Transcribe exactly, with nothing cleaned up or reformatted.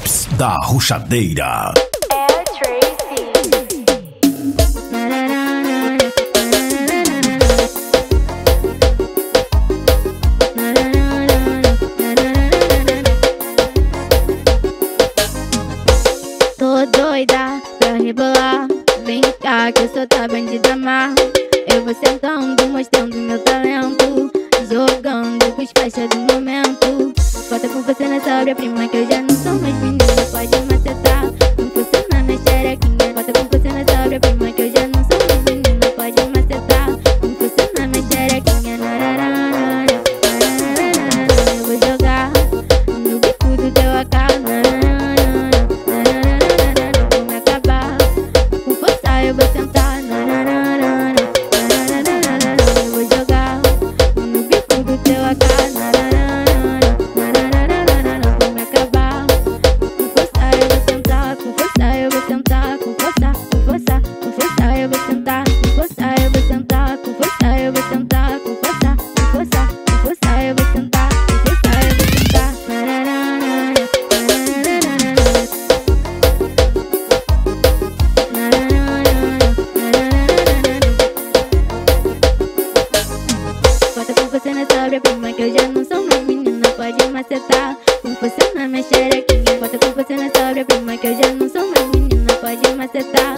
Drops da Ruxadeira. É Tracy. Tô doida pra rebolar. Vem cá que eu sou tua bandida má. Eu vou sentando, mostrando meu talento, jogando com os faixas do momento. Bota com você nessa obra-prima que eu já não sou mais menina. Pode macetar, não funciona na xerequinha. Bota com você nessa obra-prima que eu já não sou mais menina. Pode macetar, não funciona na xerequinha. Nararara, nararara, eu vou jogar no bico do teu A K. Nararara, nararara, vou me acabar. Com força eu vou sentar. Nararara, nararara, eu vou jogar no bico do teu A K. Obra-prima que eu já não sou mais menina. Pode macetar, com você na minha xerequinha. Bota com você nessa obra-prima que eu já não sou mais menina. Pode macetar.